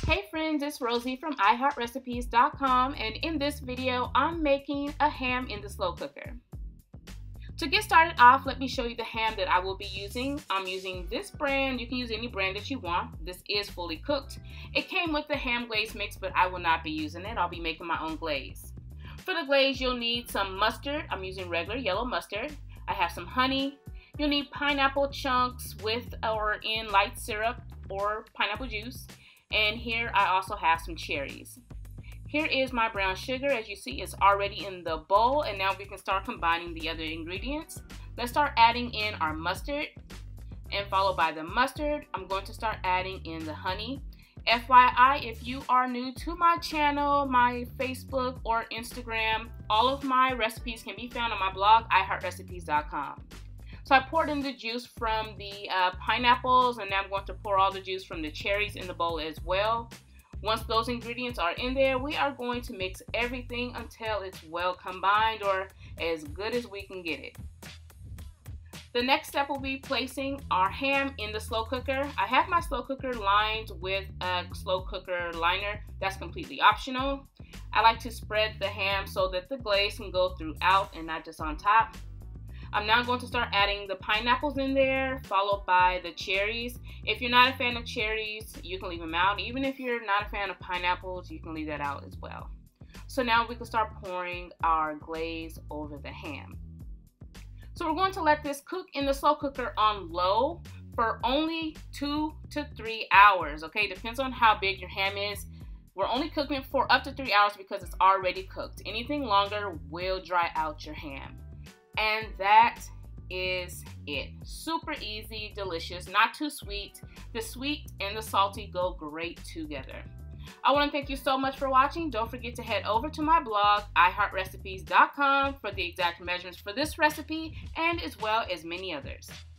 Hey friends, it's Rosie from iHeartRecipes.com, and in this video, I'm making a ham in the slow cooker. To get started off, let me show you the ham that I will be using. I'm using this brand. You can use any brand that you want. This is fully cooked. It came with the ham glaze mix, but I will not be using it. I'll be making my own glaze. For the glaze, you'll need some mustard. I'm using regular yellow mustard. I have some honey. You'll need pineapple chunks with or in light syrup or pineapple juice. And here I also have some cherries. Here is my brown sugar. As you see, it's already in the bowl, and now we can start combining the other ingredients. Let's start adding in our mustard, and followed by the mustard, I'm going to start adding in the honey. FYI, if you are new to my channel, my Facebook or Instagram, all of my recipes can be found on my blog, iHeartRecipes.com. So I poured in the juice from the pineapples, and now I'm going to pour all the juice from the cherries in the bowl as well. Once those ingredients are in there, we are going to mix everything until it's well combined, or as good as we can get it. The next step will be placing our ham in the slow cooker. I have my slow cooker lined with a slow cooker liner. That's completely optional. I like to spread the ham so that the glaze can go throughout and not just on top. I'm now going to start adding the pineapples in there, followed by the cherries. If you're not a fan of cherries, you can leave them out. Even if you're not a fan of pineapples, you can leave that out as well. So now we can start pouring our glaze over the ham. So we're going to let this cook in the slow cooker on low for only 2 to 3 hours. Okay, depends on how big your ham is. We're only cooking it for up to 3 hours because it's already cooked. Anything longer will dry out your ham. And that is it. Super easy, delicious, not too sweet. The sweet and the salty go great together. I want to thank you so much for watching. Don't forget to head over to my blog, iHeartRecipes.com, for the exact measurements for this recipe and as well as many others.